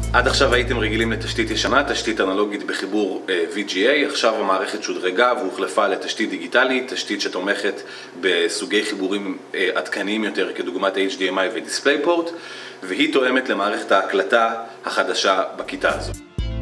עד עכשיו הייתם רגילים לתשתית ישנה, תשתית אנלוגית בחיבור VGA, עכשיו המערכת שודרגה והוחלפה לתשתית דיגיטלית, תשתית שתומכת בסוגי חיבורים עדכניים יותר כדוגמת HDMI ו-DisplayPort, והיא תואמת למערכת ההקלטה החדשה בכיתה הזו.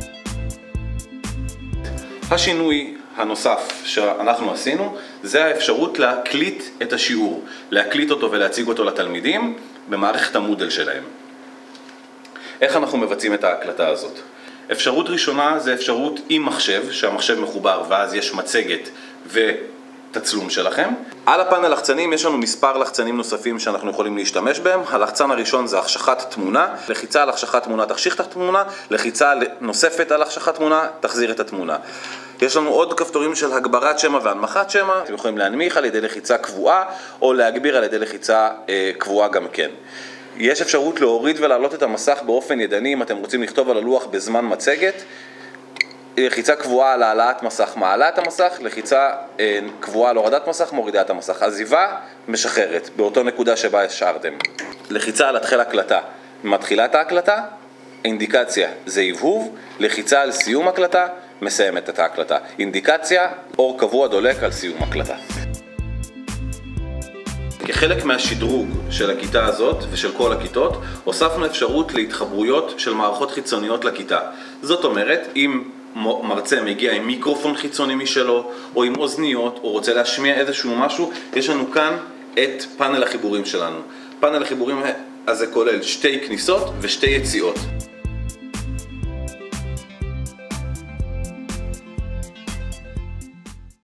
השינוי הנוסף שאנחנו עשינו זה האפשרות להקליט את השיעור, להקליט אותו ולהציג אותו לתלמידים במערכת המודל שלהם. איך אנחנו מבצעים את ההקלטה הזאת? אפשרות ראשונה זה אפשרות עם מחשב, שהמחשב מחובר ואז יש מצגת ותצלום שלכם. על הפאנל לחצנים יש לנו מספר לחצנים נוספים שאנחנו יכולים להשתמש בהם. הלחצן הראשון זה החשכת תמונה, לחיצה על החשכת תמונה תחשיך את התמונה, לחיצה נוספת על החשכת תמונה תחזיר את התמונה. יש לנו עוד כפתורים של הגברת שמע והנמכת שמע, אתם יכולים להנמיך על ידי לחיצה קבועה או להגביר על ידי לחיצה קבועה גם כן. יש אפשרות להוריד ולהעלות את המסך באופן ידני אם אתם רוצים לכתוב על הלוח בזמן מצגת. לחיצה קבועה על העלאת מסך מעלה את המסך, לחיצה קבועה על הורדת מסך מורידה את המסך. עזיבה משחררת באותו נקודה שבה השארתם. לחיצה על התחל הקלטה מתחילה את ההקלטה, אינדיקציה זה הבהוב, לחיצה על סיום הקלטה מסיימת את ההקלטה. אינדיקציה אור קבוע דולק על סיום הקלטה. כחלק מהשדרוג של הכיתה הזאת ושל כל הכיתות, הוספנו אפשרות להתחברויות של מערכות חיצוניות לכיתה. זאת אומרת, אם מרצה מגיע עם מיקרופון חיצוני משלו, או עם אוזניות, או רוצה להשמיע איזשהו משהו, יש לנו כאן את פאנל החיבורים שלנו. פאנל החיבורים הזה כולל 2 כניסות ו2 יציאות.